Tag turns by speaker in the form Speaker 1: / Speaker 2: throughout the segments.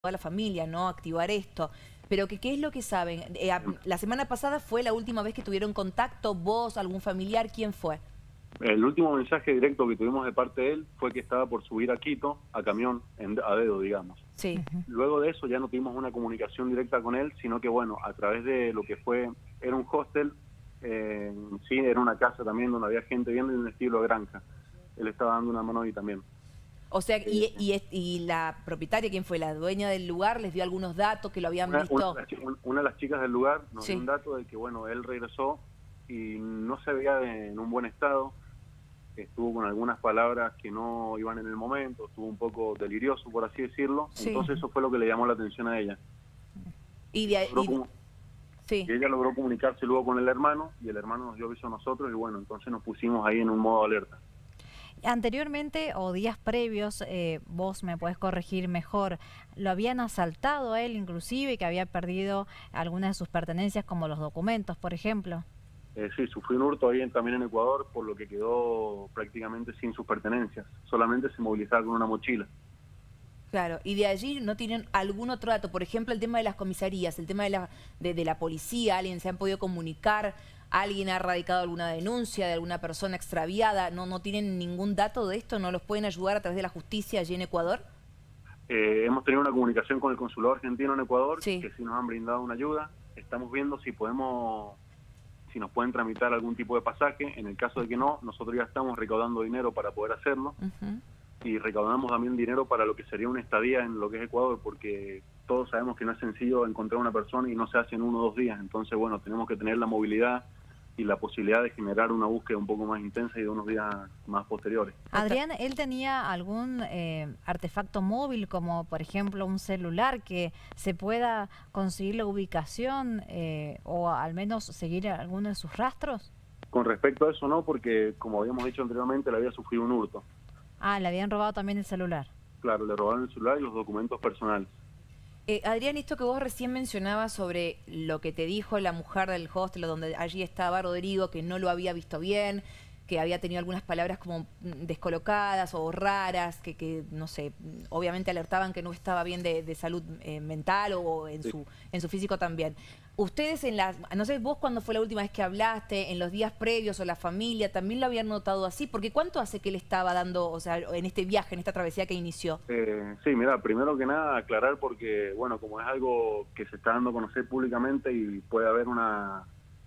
Speaker 1: toda la familia, ¿no? Activar esto. Pero ¿qué es lo que saben? La semana pasada fue la última vez que tuvieron contacto, vos, algún familiar, ¿quién fue?
Speaker 2: El último mensaje directo que tuvimos de parte de él fue que estaba por subir a Quito, a camión, a dedo, digamos.
Speaker 1: Sí.
Speaker 2: Luego de eso ya no tuvimos una comunicación directa con él, sino que bueno, a través de lo que fue, era un hostel, sí, era una casa también donde había gente viendo en un estilo de granja. Él estaba dando una mano ahí también.
Speaker 1: O sea, y la propietaria, ¿quién fue? ¿La dueña del lugar? ¿Les dio algunos datos que lo habían visto?
Speaker 2: Una de las chicas del lugar nos
Speaker 1: Sí.
Speaker 2: dio un dato de que bueno, él regresó y no se veía en un buen estado. Estuvo con algunas palabras que no iban en el momento, estuvo un poco delirioso, por así decirlo.
Speaker 1: Sí.
Speaker 2: Entonces eso fue lo que le llamó la atención a ella.
Speaker 1: Sí.
Speaker 2: Y ella logró comunicarse luego con el hermano, y el hermano nos dio aviso a nosotros, y bueno, entonces nos pusimos ahí en un modo alerta.
Speaker 3: Anteriormente o días previos, vos me podés corregir mejor, lo habían asaltado a él inclusive, que había perdido algunas de sus pertenencias como los documentos, por ejemplo.
Speaker 2: Sí, sufrió un hurto ahí también en Ecuador, por lo que quedó prácticamente sin sus pertenencias. Solamente se movilizaba con una mochila.
Speaker 1: Claro, y de allí no tienen algún otro dato, por ejemplo, el tema de las comisarías, el tema de la policía, alguien se han podido comunicar, alguien ha radicado alguna denuncia de alguna persona extraviada, no tienen ningún dato de esto, no los pueden ayudar a través de la justicia allí en Ecuador.
Speaker 2: Hemos tenido una comunicación con el consulado argentino en Ecuador,
Speaker 1: Sí.
Speaker 2: que sí nos han brindado una ayuda. Estamos viendo si nos pueden tramitar algún tipo de pasaje. En el caso de que no, nosotros ya estamos recaudando dinero para poder hacerlo. Y recaudamos también dinero para lo que sería una estadía en lo que es Ecuador, porque todos sabemos que no es sencillo encontrar una persona y no se hace en 1 o 2 días. Entonces, bueno, tenemos que tener la movilidad y la posibilidad de generar una búsqueda un poco más intensa y de unos días más posteriores.
Speaker 3: Adrián, ¿él tenía algún artefacto móvil, como por ejemplo un celular, que se pueda conseguir la ubicación o al menos seguir alguno de sus rastros?
Speaker 2: Con respecto a eso no, porque como habíamos dicho anteriormente, le había sufrido un hurto.
Speaker 3: Ah, le habían robado también el celular.
Speaker 2: Claro, le robaron el celular y los documentos personales.
Speaker 1: Adrián, esto que vos recién mencionabas sobre lo que te dijo la mujer del hostel donde allí estaba Rodrigo, que no lo había visto bien, que había tenido algunas palabras como descolocadas o raras, que no sé, obviamente alertaban que no estaba bien de salud mental o en,
Speaker 2: sí,
Speaker 1: en su físico también. Ustedes no sé, vos cuándo fue la última vez que hablaste, en los días previos o la familia, ¿también lo habían notado así? Porque ¿cuánto hace que él estaba dando, o sea, en este viaje, en esta travesía que inició?
Speaker 2: Sí, mira, primero que nada aclarar porque, bueno, como es algo que se está dando a conocer públicamente y puede haber una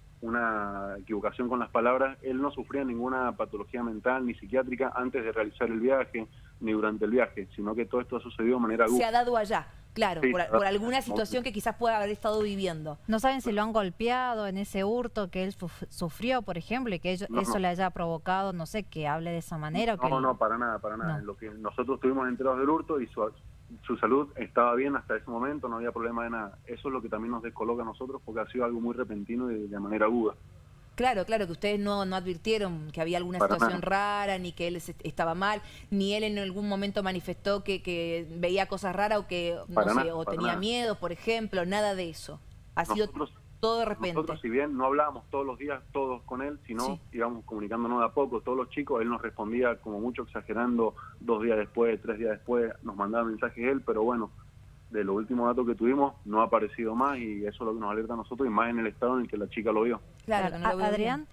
Speaker 2: equivocación con las palabras, él no sufría ninguna patología mental ni psiquiátrica antes de realizar el viaje ni durante el viaje, sino que todo esto ha sucedido de manera aguda.
Speaker 1: Se ha dado allá, claro,
Speaker 2: Sí,
Speaker 1: por alguna situación que quizás pueda haber estado viviendo.
Speaker 3: ¿No saben si lo han golpeado en ese hurto que él sufrió, por ejemplo, y que eso le haya provocado, no sé, que hable de esa manera?
Speaker 2: No, para nada, para nada.
Speaker 3: No.
Speaker 2: Lo que nosotros estuvimos enterados del hurto y su salud estaba bien hasta ese momento, no había problema de nada. Eso es lo que también nos descoloca a nosotros porque ha sido algo muy repentino y de manera aguda.
Speaker 1: Claro, que ustedes no advirtieron que había alguna
Speaker 2: Para
Speaker 1: situación
Speaker 2: nada.
Speaker 1: rara, ni que él estaba mal, ni él en algún momento manifestó que veía cosas raras o que, no sé, o tenía miedo, por ejemplo, nada de eso. Ha sido todo de repente.
Speaker 2: Nosotros, si bien no hablábamos todos los días, todos con él, sino íbamos comunicándonos de a poco, todos los chicos, él nos respondía como mucho exagerando 2 días después, 3 días después, nos mandaba mensajes él, pero bueno, de los últimos datos que tuvimos no ha aparecido más y eso es lo que nos alerta a nosotros y más en el estado en el que la chica lo vio.
Speaker 1: Claro, que no lo veo
Speaker 3: Adrián,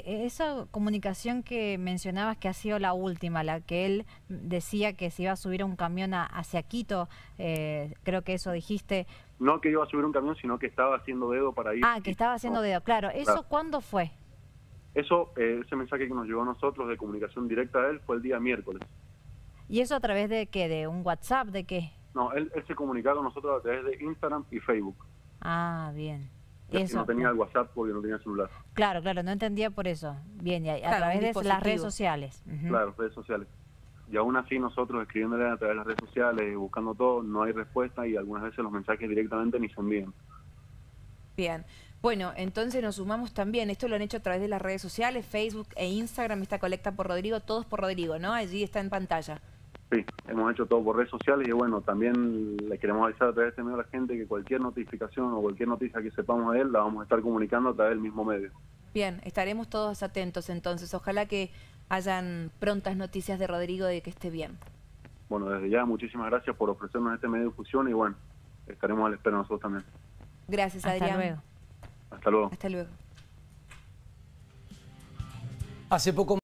Speaker 3: esa comunicación que mencionabas que ha sido la última, la que él decía que se iba a subir a un camión hacia Quito, creo que eso dijiste.
Speaker 2: No que iba a subir un camión, sino que estaba haciendo dedo para ir.
Speaker 3: Ah, que estaba haciendo dedo, claro. ¿Eso
Speaker 2: claro.
Speaker 3: ¿Cuándo fue?
Speaker 2: Eso, ese mensaje que nos llegó a nosotros de comunicación directa a él fue el día miércoles.
Speaker 3: ¿Y eso a través de qué? ¿De un WhatsApp? ¿De qué?
Speaker 2: No, él se comunicaba con nosotros a través de Instagram y Facebook.
Speaker 3: Ah, bien.
Speaker 2: Eso. No tenía el WhatsApp porque no tenía celular.
Speaker 3: Claro, no entendía por eso. Bien, y a través de las redes sociales.
Speaker 2: Claro, redes sociales. Y aún así nosotros escribiéndole a través de las redes sociales, buscando todo, no hay respuesta y algunas veces los mensajes directamente ni se envían.
Speaker 1: Bien. Bueno, entonces nos sumamos también. Esto lo han hecho a través de las redes sociales, Facebook e Instagram, esta colecta por Rodrigo, todos por Rodrigo, ¿no? Allí está en pantalla.
Speaker 2: Sí, hemos hecho todo por redes sociales y bueno, también le queremos avisar a través de este medio a la gente que cualquier notificación o cualquier noticia que sepamos de él la vamos a estar comunicando a través del mismo medio.
Speaker 1: Bien, estaremos todos atentos entonces. Ojalá que hayan prontas noticias de Rodrigo de que esté bien.
Speaker 2: Bueno, desde ya muchísimas gracias por ofrecernos este medio de difusión y bueno, estaremos a la espera nosotros también.
Speaker 1: Gracias,
Speaker 3: Hasta
Speaker 1: Adrián.
Speaker 3: luego.
Speaker 2: Hasta luego.
Speaker 1: Hasta luego.
Speaker 4: Hace poco